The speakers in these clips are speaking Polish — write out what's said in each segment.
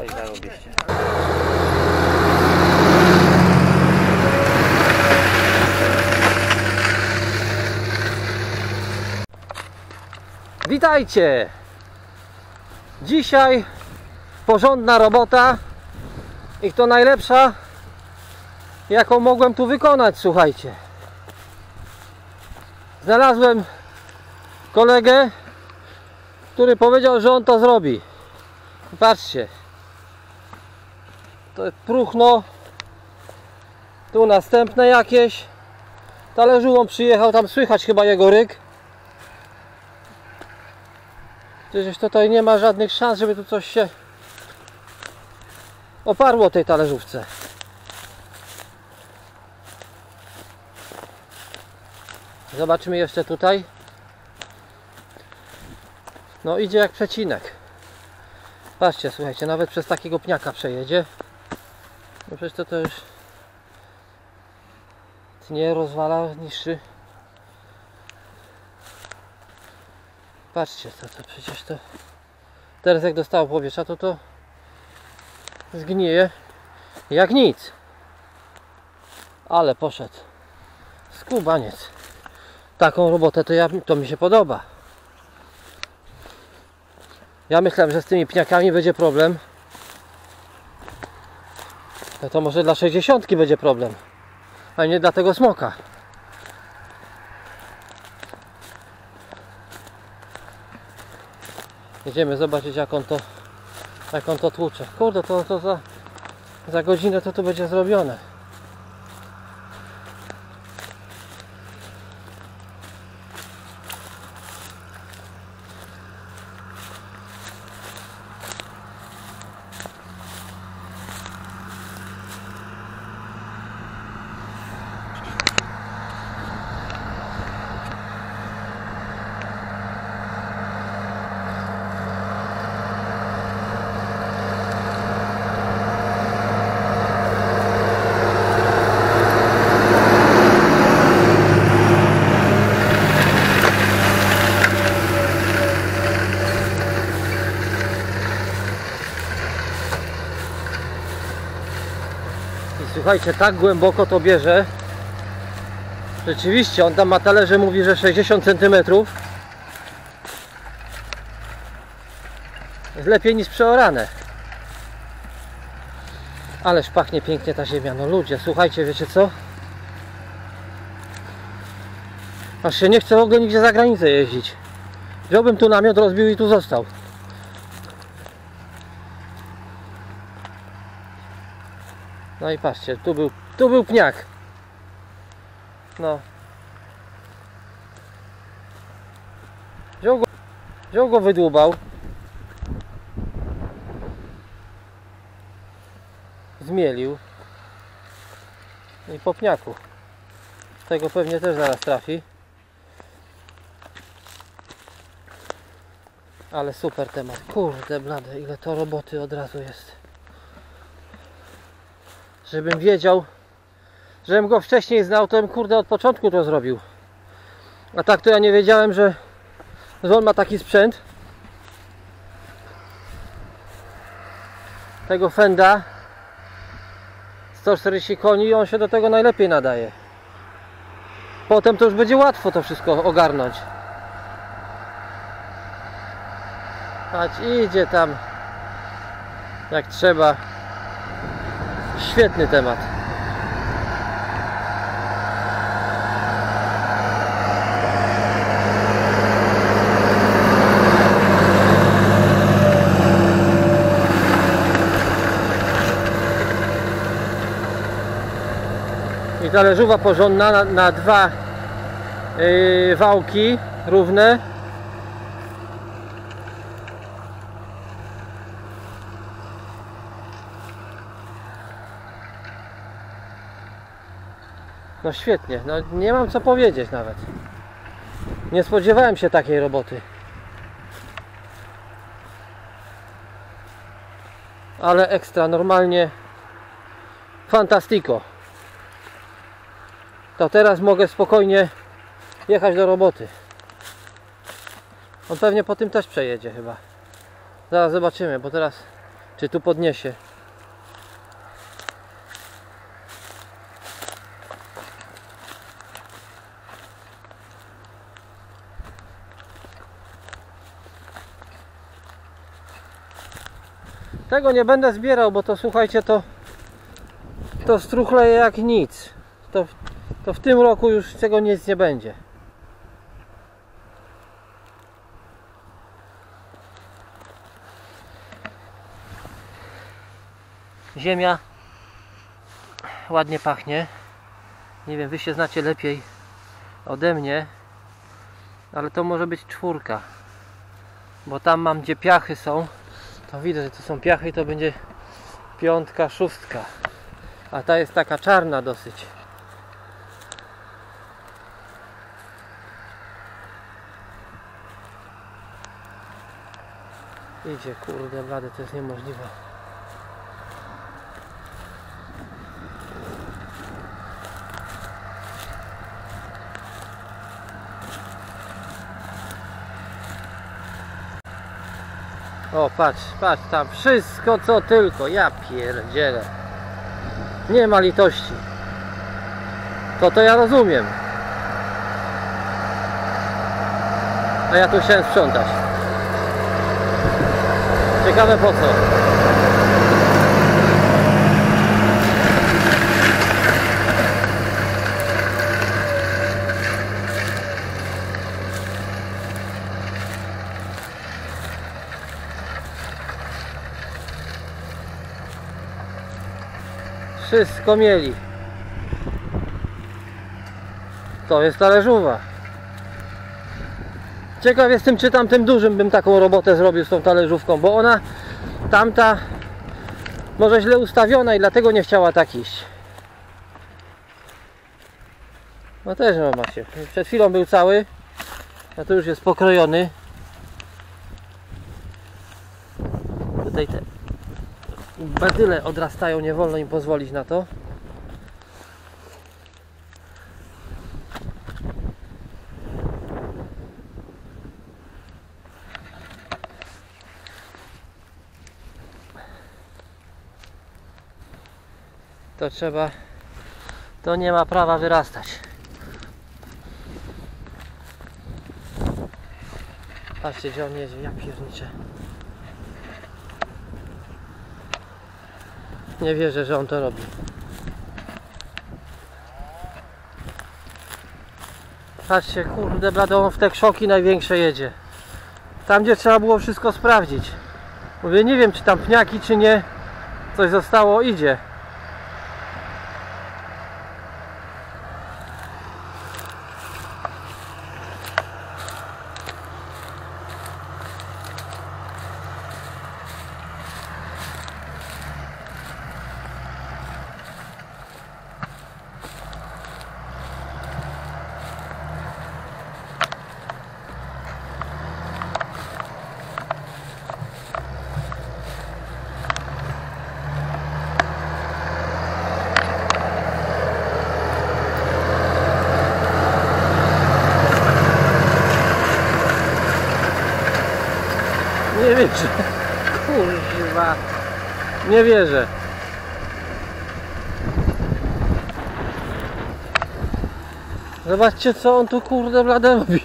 i zarobiście. Witajcie! Dzisiaj porządna robota i to najlepsza, jaką mogłem tu wykonać, słuchajcie. Znalazłem kolegę, który powiedział, że on to zrobi. Patrzcie, to jest próchno, tu następne jakieś. Talerzówą przyjechał, tam słychać chyba jego ryk. Przecież tutaj nie ma żadnych szans, żeby tu coś się oparło tej talerzówce. Zobaczymy jeszcze tutaj. No idzie jak przecinek. Patrzcie, słuchajcie, nawet przez takiego pniaka przejedzie. No przecież to już nie rozwala, niszczy. Patrzcie, to przecież to teraz jak dostało powietrza, to zgnije jak nic. Ale poszedł skubaniec. Taką robotę to mi się podoba. Ja myślałem, że z tymi pniakami będzie problem. No to może dla 60 będzie problem, a nie dla tego smoka. Jedziemy zobaczyć, jak on to tłucze. Kurde, to za godzinę to będzie zrobione. Słuchajcie, tak głęboko to bierze. Rzeczywiście, on tam ma talerze, mówi, że 60 cm. Jest lepiej niż przeorane. Ależ pachnie pięknie ta ziemia. No ludzie, słuchajcie, wiecie co? Aż się nie chce w ogóle nigdzie za granicę jeździć. Wziąłbym tu namiot, rozbił i tu został. No i patrzcie, tu był pniak. No. Wziął go, wydłubał. Zmielił. I po pniaku. Tego pewnie też zaraz trafi. Ale super temat. Kurde blade, ile to roboty od razu jest. Żebym wiedział, żebym go wcześniej znał, to bym kurde od początku to zrobił. A tak to ja nie wiedziałem, że on ma taki sprzęt. Tego Fenda 140 koni i on się do tego najlepiej nadaje. Potem to już będzie łatwo to wszystko ogarnąć. Patrz, idzie tam jak trzeba. Świetny temat. I talerzowa porządna na dwa wałki równe. No świetnie, no nie mam co powiedzieć nawet. Nie spodziewałem się takiej roboty. Ale ekstra, normalnie fantastico. To teraz mogę spokojnie jechać do roboty. On pewnie po tym też przejedzie chyba. Zaraz zobaczymy, bo teraz ty tu podniesie. Tego nie będę zbierał, bo to słuchajcie, to struchleje jak nic. To w tym roku już z tego nic nie będzie. Ziemia ładnie pachnie. Nie wiem, wy się znacie lepiej ode mnie, ale to może być 4, bo tam mam, gdzie piachy są, to widzę, że to są piachy, to będzie 5, 6, a ta jest taka czarna dosyć. Idzie, kurde blady, to jest niemożliwe. O, patrz, patrz, tam wszystko co tylko, ja pierdzielę. Nie ma litości. To ja rozumiem. A ja tu chciałem sprzątać. Ciekawe po co. Wszystko mieli. To jest talerzówa. Ciekaw jestem, czy tamtym dużym bym taką robotę zrobił z tą talerzówką, bo ona tamta może źle ustawiona i dlatego nie chciała tak iść. No też no macie. Przed chwilą był cały, a tu już jest pokrojony. Tutaj te badyle odrastają, nie wolno im pozwolić na to. To trzeba, to nie ma prawa wyrastać. Patrzcie, gdzie on jedzie, ja pierniczę. Nie wierzę, że on to robi. Patrzcie, kurde blady, on w te krzoki największe jedzie. Tam, gdzie trzeba było wszystko sprawdzić. Mówię, nie wiem, czy tam pniaki, czy nie. Coś zostało, idzie. Nie wierzę. Kurwa. Nie wierzę. Zobaczcie, co on tu kurde blade robi.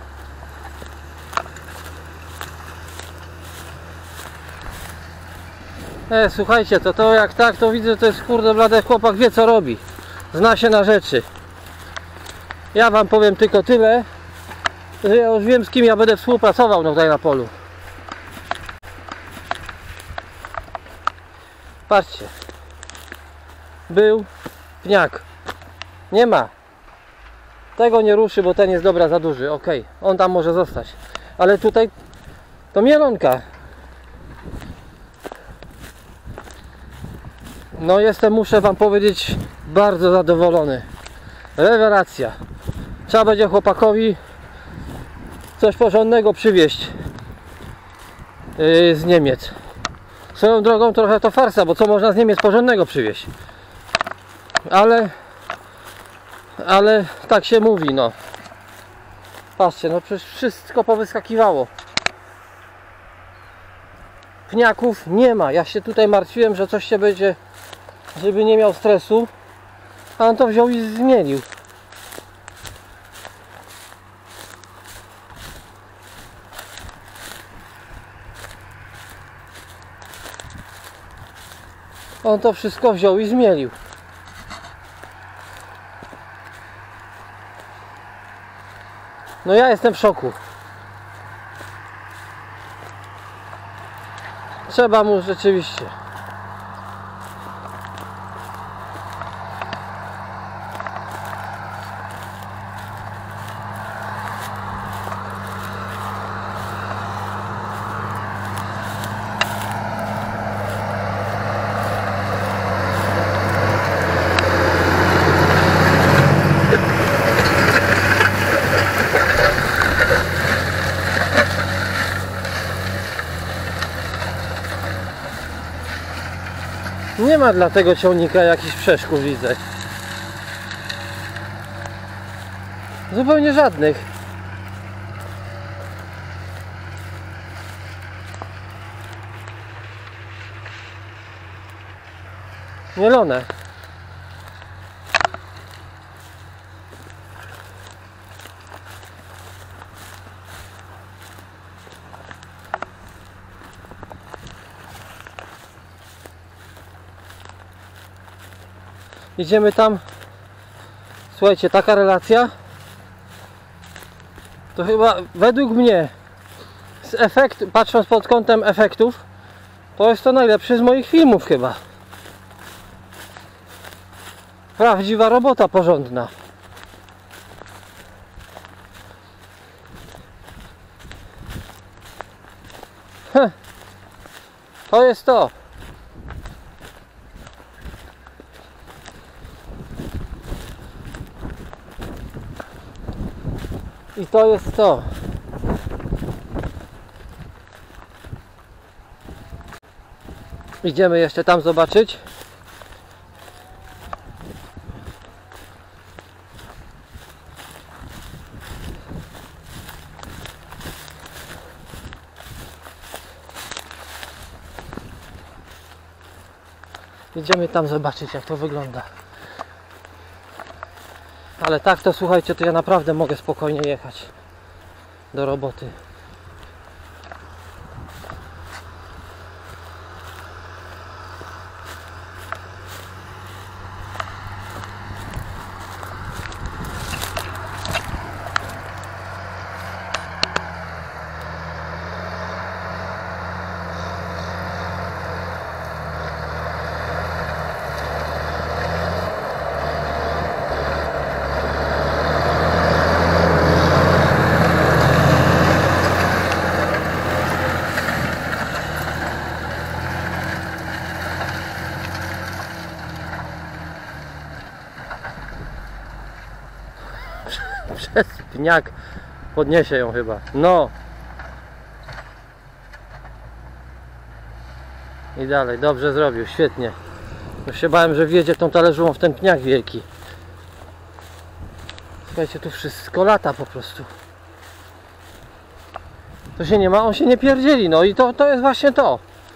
Słuchajcie, to jak tak, to widzę, to jest kurde blade, chłopak wie co robi. Zna się na rzeczy. Ja wam powiem tylko tyle, że ja już wiem, z kim ja będę współpracował tutaj na polu. Patrzcie. Był pniak. Nie ma. Tego nie ruszy, bo ten jest dobra za duży. Ok, on tam może zostać. Ale tutaj to mielonka. No jestem, muszę wam powiedzieć, bardzo zadowolony. Rewelacja. Trzeba będzie chłopakowi coś porządnego przywieźć z Niemiec. Swoją drogą trochę to farsa, bo co można z Niemiec porządnego przywieźć? Ale tak się mówi, no. Patrzcie, no przecież wszystko powyskakiwało. pniaków nie ma. Ja się tutaj martwiłem, że coś się będzie, żeby nie miał stresu, a on to wziął i zmienił. On to wszystko wziął i zmielił. No ja jestem w szoku. Trzeba mu rzeczywiście. Nie ma dla tego ciągnika jakichś przeszkód, widzę. Zupełnie żadnych. Mielone. Idziemy tam. Słuchajcie, taka relacja to chyba według mnie patrząc pod kątem efektów, to jest to najlepszy z moich filmów chyba. Prawdziwa robota porządna. To jest to. I to jest to. Idziemy jeszcze tam zobaczyć. Idziemy tam zobaczyć, jak to wygląda. Ale tak to słuchajcie, to ja naprawdę mogę spokojnie jechać do roboty. Przez pniak podniesie ją chyba. No. I dalej, dobrze zrobił, świetnie. Już się bałem, że wjedzie tą talerzową w ten pniak wielki. Słuchajcie, tu wszystko lata po prostu. To się nie ma, on się nie pierdzieli, no i to jest właśnie to.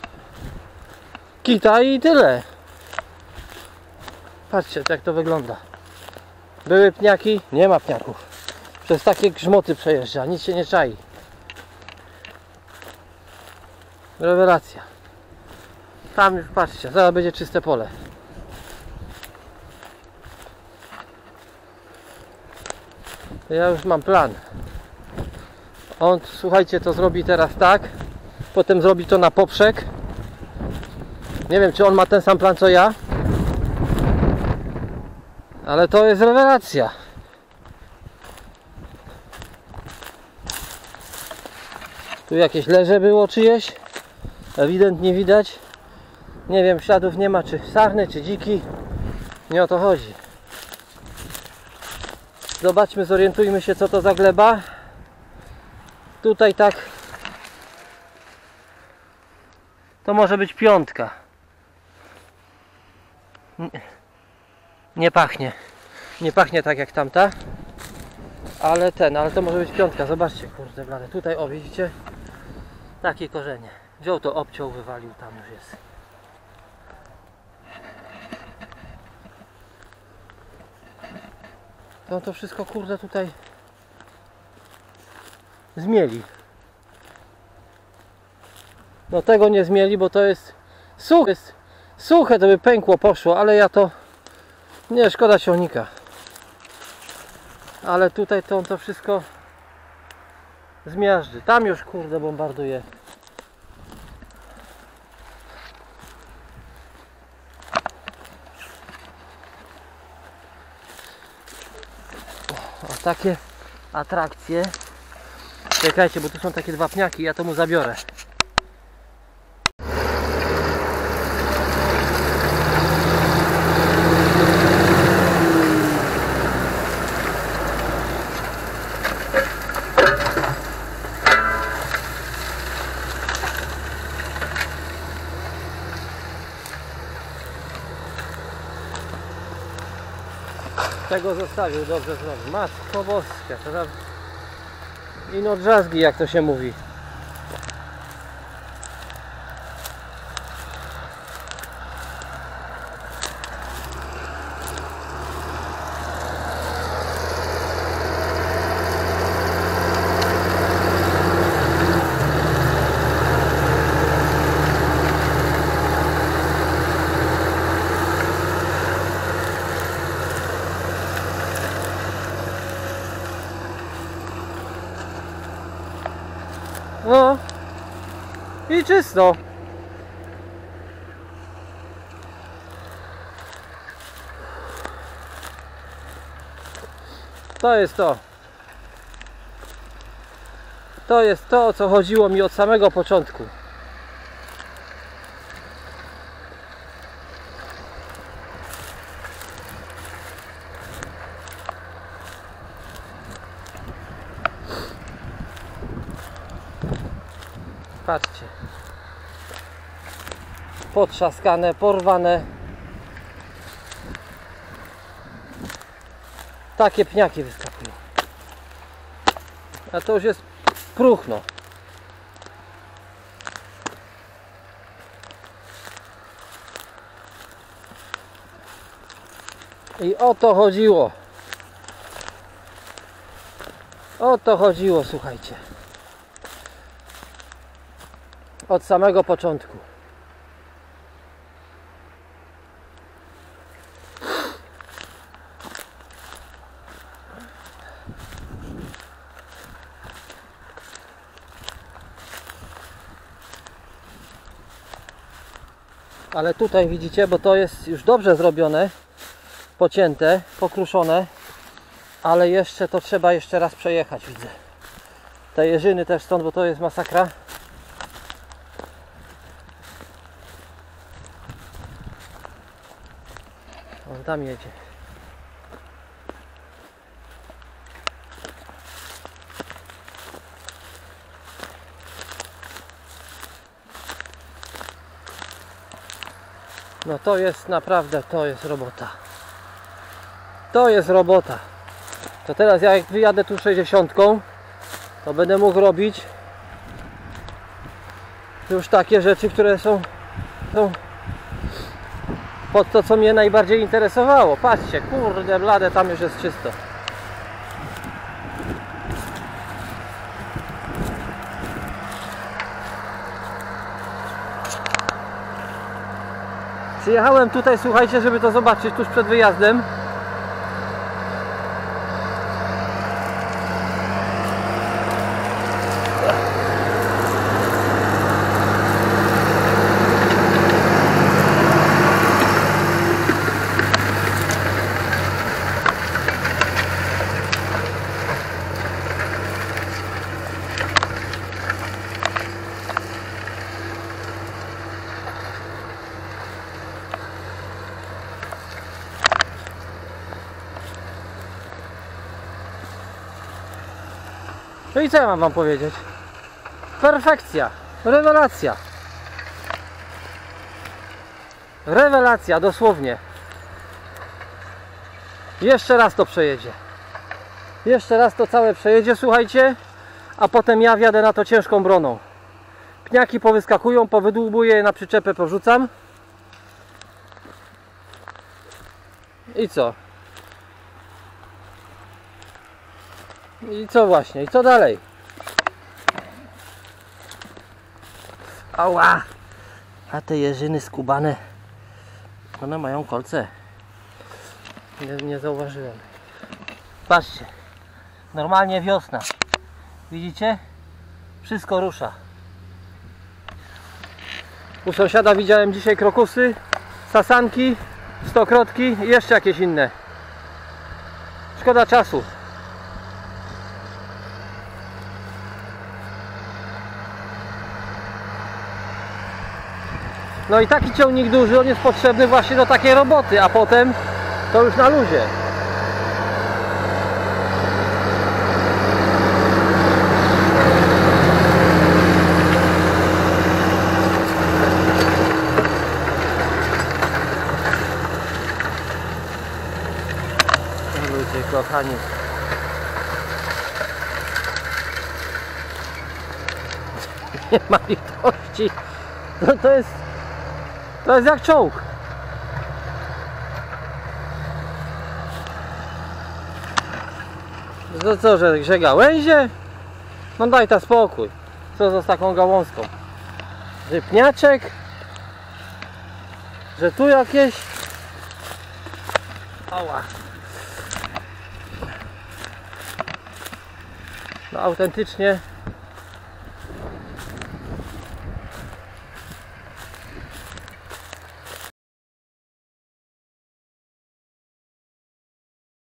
Kita i tyle. Patrzcie, jak to wygląda. Były pniaki, nie ma pniaków. Przez takie grzmoty przejeżdża, nic się nie czai. Rewelacja. Tam już patrzcie, zaraz będzie czyste pole. Ja już mam plan. On, słuchajcie, to zrobi teraz tak. Potem zrobi to na poprzek. Nie wiem, czy on ma ten sam plan co ja. Ale to jest rewelacja. Tu jakieś leże było czyjeś. Ewidentnie widać. Nie wiem, śladów nie ma, czy sarny, czy dziki. Nie o to chodzi. Zobaczmy, zorientujmy się, co to za gleba. Tutaj tak. To może być piątka. Nie pachnie. Nie pachnie tak jak tamta. Ale to może być piątka. Zobaczcie, kurde blade. Tutaj, o widzicie? Takie korzenie. Wziął to, obciął, wywalił, tam już jest. To wszystko kurde tutaj zmieli. No tego nie zmieli, bo to jest suche. Suche to by pękło, poszło, ale ja to... Nie, szkoda ciągnika. Ale tutaj to on to wszystko zmiażdży. Tam już kurde bombarduje. O, takie atrakcje. Czekajcie, bo tu są takie dwa pniaki, ja to mu zabiorę. Tego zostawił, dobrze zrobił. Matko boska, to tam ino drzazgi, jak to się mówi. No i czysto. To jest to. To jest to, o co chodziło mi od samego początku. Patrzcie. Potrzaskane, porwane. Takie pniaki wyskakują. A to już jest próchno. I o to chodziło. O to chodziło, słuchajcie. Od samego początku. Ale tutaj widzicie, bo to jest już dobrze zrobione, pocięte, pokruszone, ale jeszcze to trzeba jeszcze raz przejechać, widzę. Te jeżyny też stąd, bo to jest masakra. On tam jedzie. No to jest naprawdę, to jest robota. To jest robota. To teraz jak wyjadę tu 60, to będę mógł robić już takie rzeczy, które są pod to, co mnie najbardziej interesowało. Patrzcie, kurde blade, tam już jest czysto. Przyjechałem tutaj, słuchajcie, żeby to zobaczyć tuż przed wyjazdem. No i co ja mam wam powiedzieć? Perfekcja, rewelacja. Rewelacja, dosłownie. Jeszcze raz to przejedzie. Jeszcze raz to całe przejedzie, słuchajcie. A potem ja wjadę na to ciężką broną. Pniaki powyskakują, powydłubuję je na przyczepę, powrzucam. I co? I co właśnie? I co dalej? Ała! A te jeżyny skubane, one mają kolce. Nie zauważyłem. Patrzcie. Normalnie wiosna. Widzicie? Wszystko rusza. U sąsiada widziałem dzisiaj krokusy, sasanki, stokrotki i jeszcze jakieś inne. Szkoda czasu. No i taki ciągnik duży, on jest potrzebny właśnie do takiej roboty, a potem to już na luzie. Ludzie kochani. Nie ma litości. No to jest jak czołg. No co, że gałęzie? No daj ta spokój. Co za z taką gałązką? Że pniaczek? Że tu jakieś? Ała. No autentycznie